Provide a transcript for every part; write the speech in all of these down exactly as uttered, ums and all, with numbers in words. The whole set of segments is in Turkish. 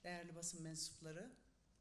değerli basın mensupları,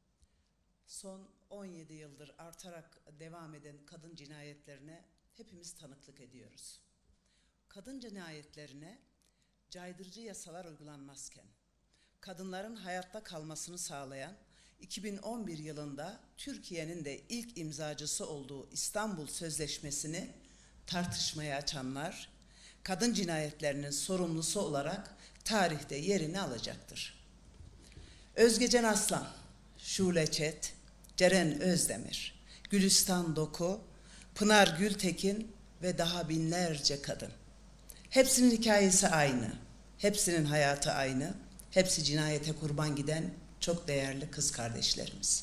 son on yedi yıldır artarak devam eden kadın cinayetlerine hepimiz tanıklık ediyoruz. Kadın cinayetlerine caydırıcı yasalar uygulanmazken, kadınların hayatta kalmasını sağlayan iki bin on bir yılında Türkiye'nin de ilk imzacısı olduğu İstanbul Sözleşmesi'ni tartışmaya açanlar, kadın cinayetlerinin sorumlusu olarak tarihte yerini alacaktır. Özgecan Aslan, Şule Çet, Ceren Özdemir, Gülistan Doku, Pınar Gültekin ve daha binlerce kadın. Hepsinin hikayesi aynı, hepsinin hayatı aynı, hepsi cinayete kurban giden çok değerli kız kardeşlerimiz.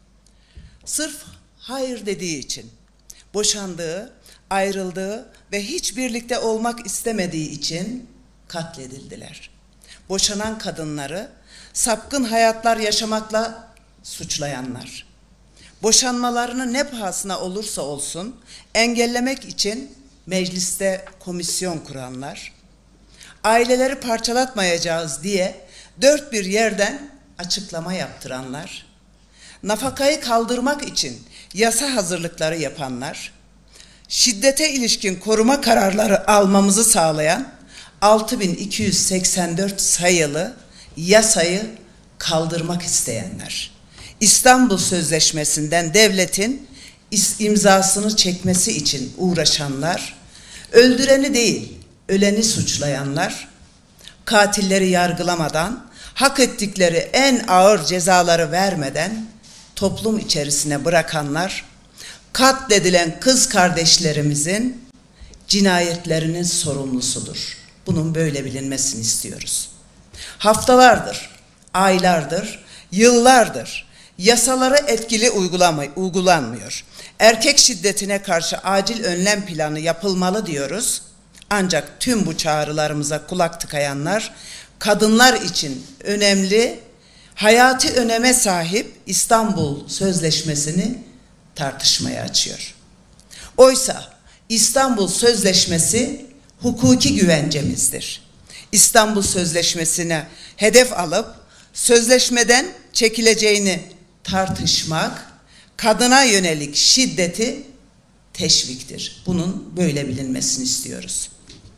Sırf hayır dediği için, boşandığı, ayrıldığı ve hiç birlikte olmak istemediği için katledildiler. Boşanan kadınları sapkın hayatlar yaşamakla suçlayanlar, boşanmalarını ne pahasına olursa olsun engellemek için mecliste komisyon kuranlar, aileleri parçalatmayacağız diye dört bir yerden açıklama yaptıranlar, nafakayı kaldırmak için yasa hazırlıkları yapanlar, şiddete ilişkin koruma kararları almamızı sağlayan altı bin iki yüz seksen dört sayılı yasayı kaldırmak isteyenler, İstanbul Sözleşmesi'nden devletin imzasını çekmesi için uğraşanlar, öldüreni değil, öleni suçlayanlar, katilleri yargılamadan, hak ettikleri en ağır cezaları vermeden toplum içerisine bırakanlar, katledilen kız kardeşlerimizin cinayetlerinin sorumlusudur. Bunun böyle bilinmesini istiyoruz. Haftalardır, aylardır, yıllardır yasaları etkili uygulanmıyor. Erkek şiddetine karşı acil önlem planı yapılmalı diyoruz. Ancak tüm bu çağrılarımıza kulak tıkayanlar, kadınlar için önemli, hayati öneme sahip İstanbul Sözleşmesi'ni tartışmaya açıyor. Oysa İstanbul Sözleşmesi hukuki güvencemizdir. İstanbul Sözleşmesi'ne hedef alıp sözleşmeden çekileceğini tartışmak, kadına yönelik şiddeti teşviktir. Bunun böyle bilinmesini istiyoruz.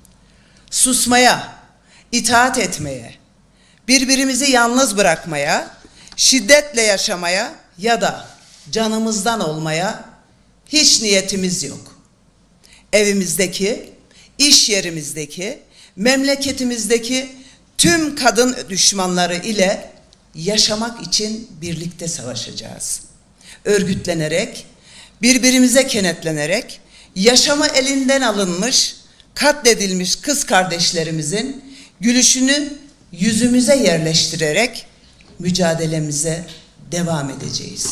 Susmaya, itaat etmeye, birbirimizi yalnız bırakmaya, şiddetle yaşamaya ya da canımızdan olmaya hiç niyetimiz yok. Evimizdeki, iş yerimizdeki, memleketimizdeki tüm kadın düşmanları ile yaşamak için birlikte savaşacağız. Örgütlenerek, birbirimize kenetlenerek, yaşamı elinden alınmış, katledilmiş kız kardeşlerimizin gülüşünü yüzümüze yerleştirerek mücadelemize devam edeceğiz.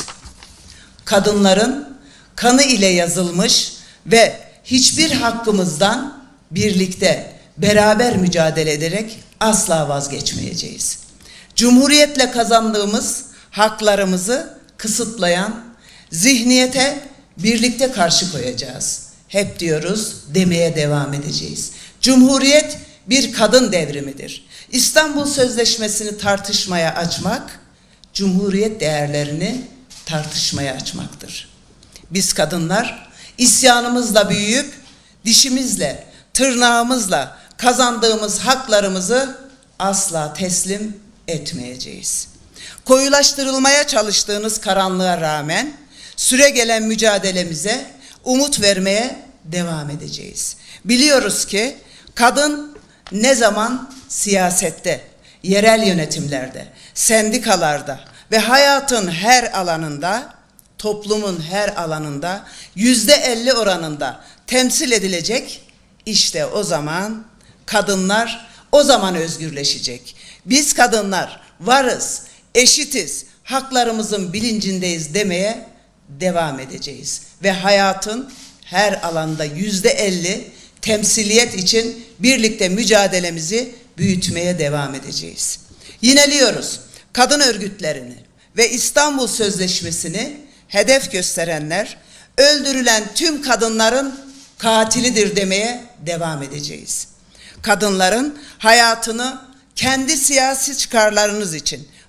Kadınların kanı ile yazılmış ve hiçbir hakkımızdan birlikte, beraber mücadele ederek asla vazgeçmeyeceğiz. Cumhuriyetle kazandığımız haklarımızı kısıtlayan zihniyete birlikte karşı koyacağız. Hep diyoruz, demeye devam edeceğiz. Cumhuriyet bir kadın devrimidir. İstanbul Sözleşmesi'ni tartışmaya açmak, Cumhuriyet değerlerini tartışmaya açmaktır. Biz kadınlar isyanımızla büyüyüp dişimizle, tırnağımızla kazandığımız haklarımızı asla teslim etmeyeceğiz. Koyulaştırılmaya çalıştığınız karanlığa rağmen süregelen mücadelemize umut vermeye devam edeceğiz. Biliyoruz ki kadın ne zaman siyasette, yerel yönetimlerde, sendikalarda ve hayatın her alanında, toplumun her alanında yüzde elli oranında temsil edilecek, işte o zaman kadınlar o zaman özgürleşecek. Biz kadınlar varız, eşitiz, haklarımızın bilincindeyiz demeye devam edeceğiz. Ve hayatın her alanda yüzde elli temsiliyet için birlikte mücadelemizi büyütmeye devam edeceğiz. Yineliyoruz, kadın örgütlerini ve İstanbul Sözleşmesi'ni hedef gösterenler, öldürülen tüm kadınların katilidir demeye devam edeceğiz. Kadınların hayatını kendi siyasi çıkarlarınız için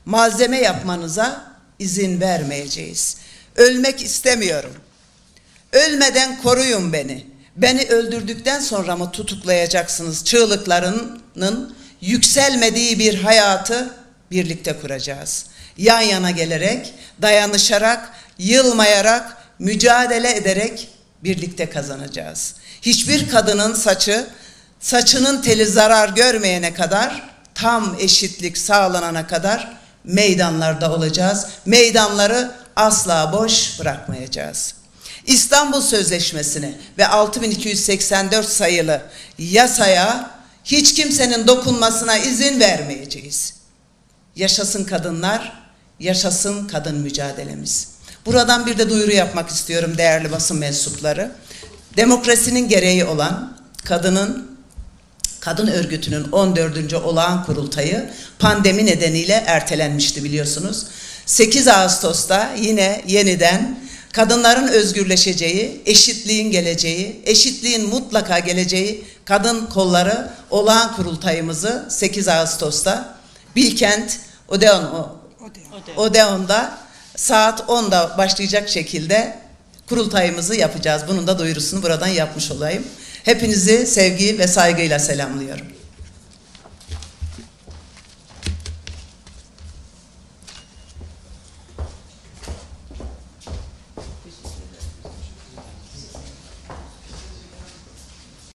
malzeme yapmanıza izin vermeyeceğiz. Ölmek istemiyorum. Ölmeden koruyun beni. Beni öldürdükten sonra mı tutuklayacaksınız? Çığlıklarının yükselmediği bir hayatı birlikte kuracağız. Yan yana gelerek, dayanışarak, yılmayarak, mücadele ederek birlikte kazanacağız. Hiçbir kadının saçı, saçının teli zarar görmeyene kadar, tam eşitlik sağlanana kadar meydanlarda olacağız. Meydanları asla boş bırakmayacağız. İstanbul Sözleşmesi'ne ve altı bin iki yüz seksen dört sayılı yasaya hiç kimsenin dokunmasına izin vermeyeceğiz. Yaşasın kadınlar, yaşasın kadın mücadelemiz. Buradan bir de duyuru yapmak istiyorum değerli basın mensupları. Demokrasinin gereği olan kadının, kadın örgütünün on dördüncü olağan kurultayı pandemi nedeniyle ertelenmişti biliyorsunuz. sekiz Ağustos'ta yine yeniden kadınların özgürleşeceği, eşitliğin geleceği, eşitliğin mutlaka geleceği kadın kolları olağan kurultayımızı sekiz Ağustos'ta Bilkent Odeon, Odeon'da saat onda başlayacak şekilde kurultayımızı yapacağız. Bunun da duyurusunu buradan yapmış olayım. Hepinizi sevgi ve saygıyla selamlıyorum.